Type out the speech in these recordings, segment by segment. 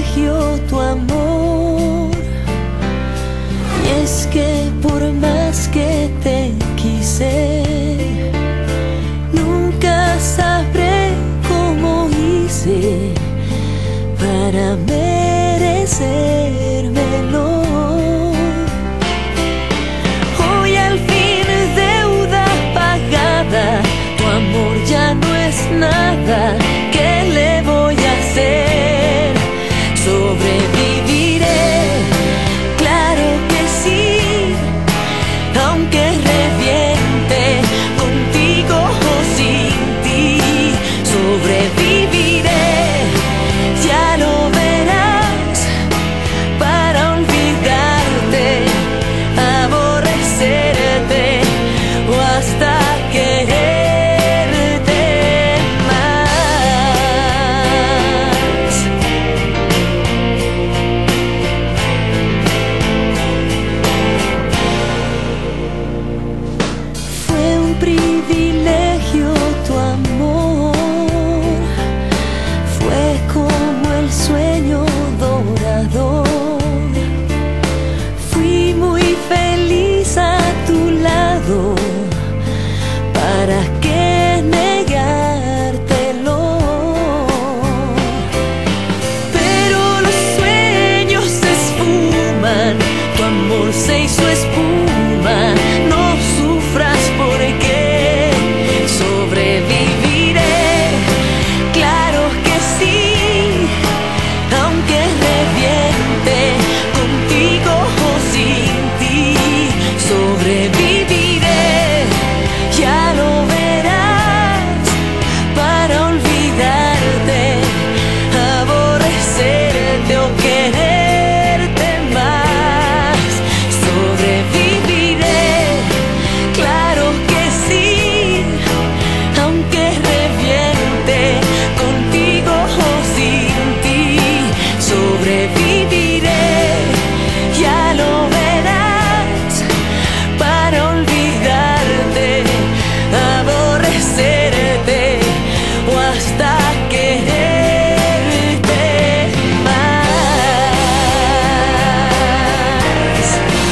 privilegio tu amor. Y es que por más que te quise, nunca sabré cómo hice para merecérmelo. Hoy al fin deuda pagada, tu amor ya no es nada. ¿Qué le voy a hacer? Sobreviviré, claro que sí, aunque reviente contigo o sin ti. Sobreviviré, ya lo verás, para olvidarte, aborrecerte o hasta quererte más. Fue un privilegio tu amor, fue como el sueño dorado. Fui muy feliz a tu lado, ¿para qué negártelo? Pero los sueños se esfuman, tu amor se hizo espuma. No sufras porque sobreviviré, claro que sí, aunque reviente contigo o sin ti. Sobreviviré, ya lo verás, para olvidarte, aborrecerte o quererte más. Sobreviviré, claro que sí, aunque reviente contigo o sin ti. Sobreviviré, ya lo verás, para olvidarte, aborrecerte o hasta quererte más.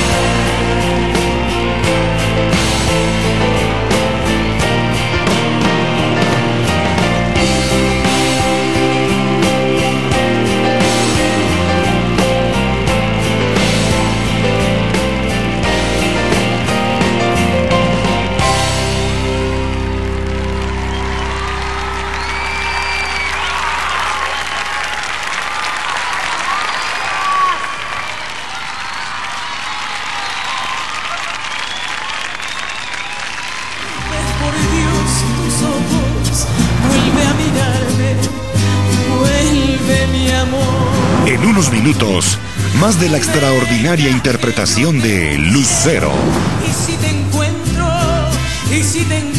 Por Dios, tus ojos, vuelve a mirarme, vuelve mi amor. En unos minutos, más de la extraordinaria interpretación de Lucero. Y si te encuentro, y si te encuentro.